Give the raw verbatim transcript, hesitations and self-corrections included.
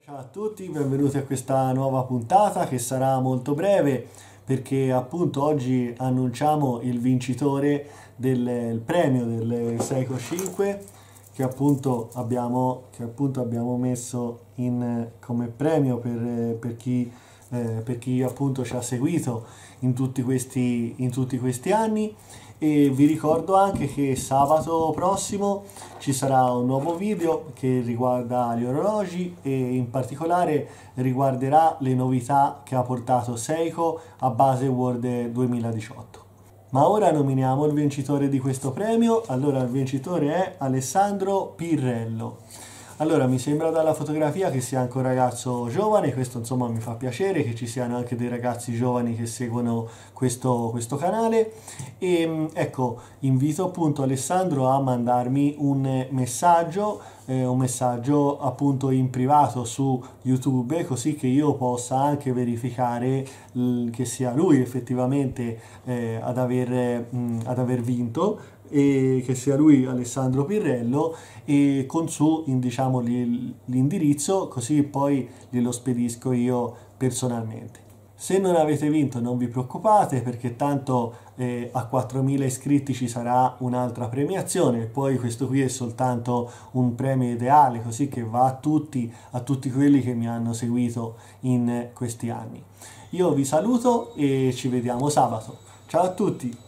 Ciao a tutti, benvenuti a questa nuova puntata che sarà molto breve perché appunto oggi annunciamo il vincitore del il premio del Seiko cinque che appunto abbiamo, che appunto abbiamo messo in, come premio per, per chi, eh, per chi appunto ci ha seguito in tutti questi, in tutti questi anni. E vi ricordo anche che sabato prossimo ci sarà un nuovo video che riguarda gli orologi e in particolare riguarderà le novità che ha portato Seiko a Base World duemiladiciotto. Ma ora nominiamo il vincitore di questo premio. Allora il vincitore è Alessandro Pirrello. Allora, mi sembra dalla fotografia che sia anche un ragazzo giovane, questo insomma mi fa piacere che ci siano anche dei ragazzi giovani che seguono questo, questo canale e ecco, invito appunto Alessandro a mandarmi un messaggio, eh, un messaggio appunto in privato su YouTube, così che io possa anche verificare l- che sia lui effettivamente eh, ad aver, mh, ad aver vinto e che sia lui Alessandro Pirrello e con su in, diciamo, l'indirizzo, così poi glielo spedisco io personalmente. Se non avete vinto non vi preoccupate perché tanto eh, a quattromila iscritti ci sarà un'altra premiazione, poi questo qui è soltanto un premio ideale così che va a tutti, a tutti quelli che mi hanno seguito in questi anni. Io vi saluto e ci vediamo sabato. Ciao a tutti!